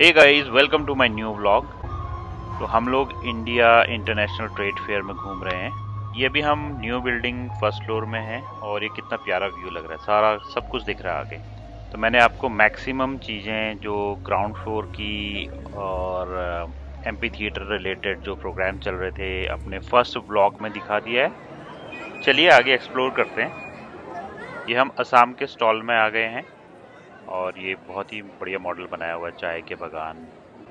Hey guys, welcome to my new vlog. तो हम लोग इंडिया इंटरनेशनल ट्रेड फेयर में घूम रहे हैं। ये अभी हम न्यू बिल्डिंग फर्स्ट फ्लोर में हैं और ये कितना प्यारा व्यू लग रहा है, सारा सब कुछ दिख रहा है आगे। तो मैंने आपको मैक्सिमम चीज़ें जो ग्राउंड फ्लोर की और एमपी थिएटर रिलेटेड जो प्रोग्राम चल रहे थे अपने फर्स्ट व्लॉग में दिखा दिया है। चलिए आगे एक्सप्लोर करते हैं। ये हम असम के स्टॉल में आ गए हैं और ये बहुत ही बढ़िया मॉडल बनाया हुआ है चाय के बागान।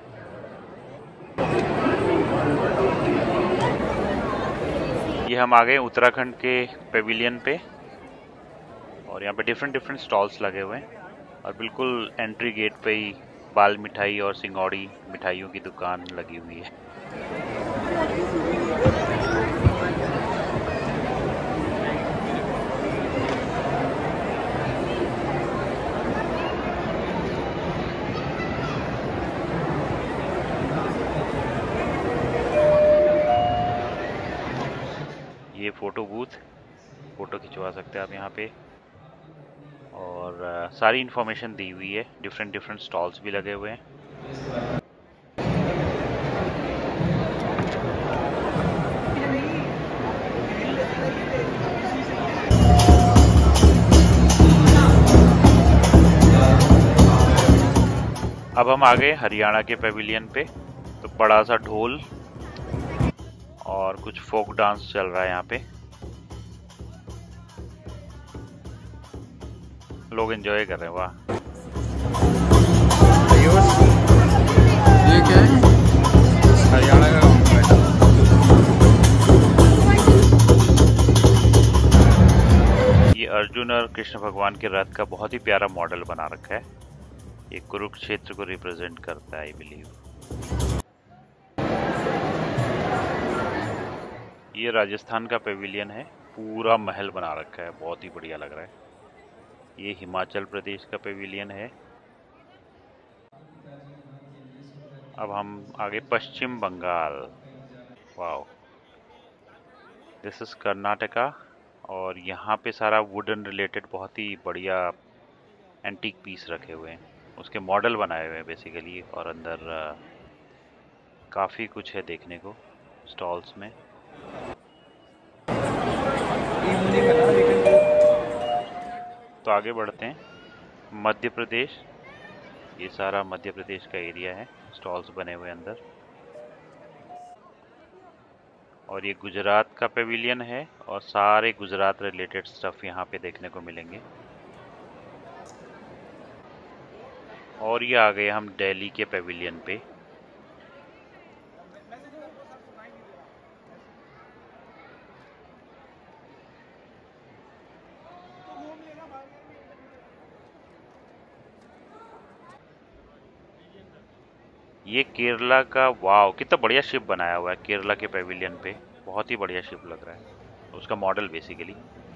ये हम आ गए उत्तराखंड के पेविलियन पे और यहाँ पे डिफरेंट डिफरेंट स्टॉल्स लगे हुए हैं और बिल्कुल एंट्री गेट पे ही बाल मिठाई और सिंगौड़ी मिठाइयों की दुकान लगी हुई है। ये फोटो बूथ, फोटो खिंचवा सकते हैं आप यहाँ पे और सारी इन्फॉर्मेशन दी हुई है। डिफरेंट डिफरेंट स्टॉल्स भी लगे हुए हैं। अब हम आ गए हरियाणा के पेविलियन पे। तो बड़ा सा ढोल और कुछ फोक डांस चल रहा है यहाँ पे। लोग एंजॉय कर रहे हैं। वाह, ये क्या है? हरियाणा का ये अर्जुन और कृष्ण भगवान के रथ का बहुत ही प्यारा मॉडल बना रखा है। ये कुरुक्षेत्र को रिप्रेजेंट करता है, आई बिलीव। ये राजस्थान का पेविलियन है, पूरा महल बना रखा है, बहुत ही बढ़िया लग रहा है। ये हिमाचल प्रदेश का पेविलियन है। अब हम आगे Paschim Bengal. Wow, this is Karnataka और यहाँ पे सारा वुडन रिलेटेड बहुत ही बढ़िया एंटीक पीस रखे हुए हैं, उसके मॉडल बनाए हुए हैं बेसिकली। और अंदर काफ़ी कुछ है देखने को स्टॉल्स में। तो आगे बढ़ते हैं। मध्य प्रदेश, ये सारा मध्य प्रदेश का एरिया है, स्टॉल्स बने हुए अंदर। और ये गुजरात का पेविलियन है और सारे गुजरात रिलेटेड स्टफ यहाँ पे देखने को मिलेंगे। और ये आ गए हम दिल्ली के पेविलियन पे। ये केरला का, वाव कितना बढ़िया शिप बनाया हुआ है केरला के पेविलियन पे। बहुत ही बढ़िया शिप लग रहा है, उसका model basically.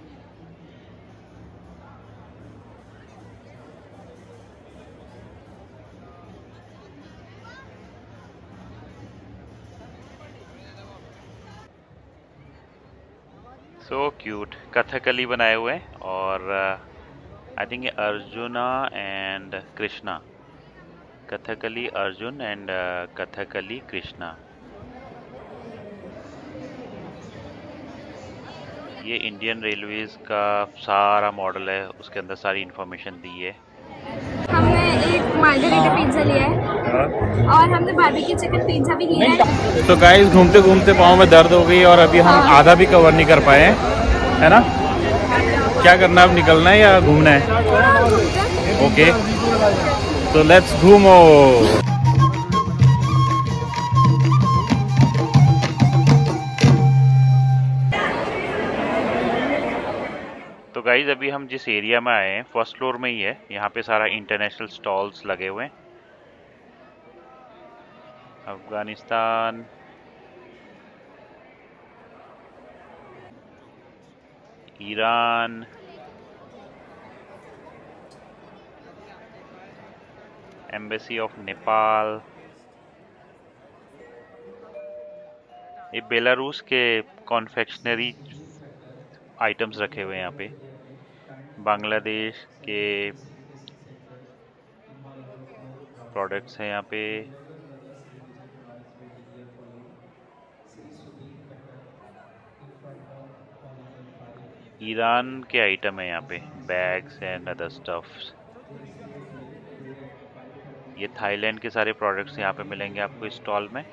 So cute, Kathakali बनाए हुए हैं और आई थिंक ये अर्जुना एंड कृष्णा, कथकली अर्जुन एंड कथकली कृष्णा। ये इंडियन रेलवेज का सारा मॉडल है, उसके अंदर सारी इंफॉर्मेशन दी है। हमने एक मार्गरीटा पिज्जा लिया है और हमने बारबेक्यू चिकन पिज्जा भी लिया है। तो गाइस, घूमते घूमते पाँव में दर्द हो गई और अभी हम आधा भी कवर नहीं कर पाए हैं, है ना? क्या करना है, अब निकलना है या घूमना है? ओके, तो लेट्स घूमो। तो गाइज अभी हम जिस एरिया में आए हैं फर्स्ट फ्लोर में ही है। यहाँ पे सारा इंटरनेशनल स्टॉल्स लगे हुए हैं। Afghanistan, Iran, embassy of Nepal, ये बेलारूस के कॉन्फेक्शनरी आइटम्स रखे हुए हैं यहाँ पे। बांग्लादेश के प्रोडक्ट्स हैं यहाँ पे। ईरान के आइटम है यहाँ पे, बैग्स एंड अदर स्टफ्स। ये थाईलैंड के सारे प्रोडक्ट्स यहाँ पे मिलेंगे आपको इस स्टॉल में।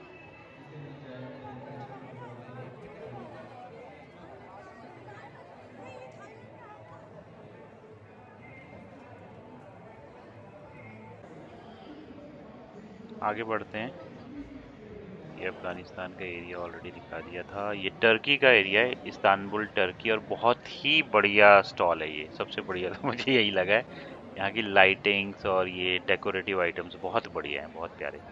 आगे बढ़ते हैं। ये अफगानिस्तान का एरिया ऑलरेडी दिखा दिया था। ये टर्की का एरिया है, इस्तांबुल टर्की, और बहुत ही बढ़िया स्टॉल है ये। सबसे बढ़िया तो मुझे यही लगा है। यहाँ की लाइटिंग्स और ये डेकोरेटिव आइटम्स बहुत बढ़िया हैं, बहुत प्यारे।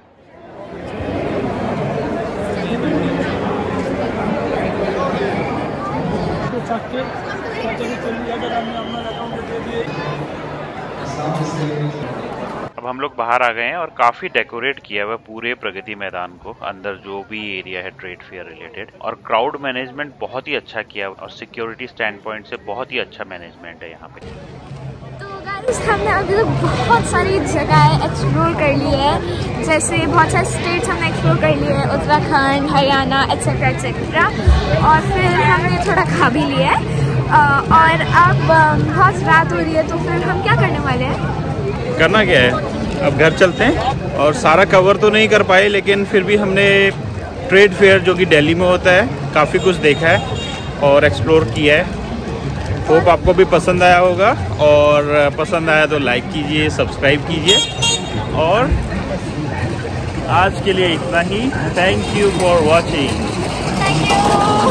अब हम लोग बाहर आ गए हैं और काफ़ी डेकोरेट किया हुआ है पूरे प्रगति मैदान को, अंदर जो भी एरिया है ट्रेड फेयर रिलेटेड। और क्राउड मैनेजमेंट बहुत ही अच्छा किया है और सिक्योरिटी स्टैंड पॉइंट से बहुत ही अच्छा मैनेजमेंट है यहाँ पे। तो गाइस हमने अभी तक बहुत सारी जगह एक्सप्लोर कर ली है, जैसे बहुत सारे स्टेट्स हमने एक्सप्लोर कर लिए हैं, उत्तराखंड, हरियाणा एट्सेट्रा एट्सेट्रा। और फिर हमने थोड़ा खा भी लिया है और अब बहुत रात हो रही है, तो फिर हम क्या करने वाले हैं? करना क्या है, अब घर चलते हैं। और सारा कवर तो नहीं कर पाए, लेकिन फिर भी हमने ट्रेड फेयर जो कि दिल्ली में होता है काफ़ी कुछ देखा है और एक्सप्लोर किया है। होप आपको भी पसंद आया होगा, और पसंद आया तो लाइक कीजिए, सब्सक्राइब कीजिए। और आज के लिए इतना ही। Thank you for watching.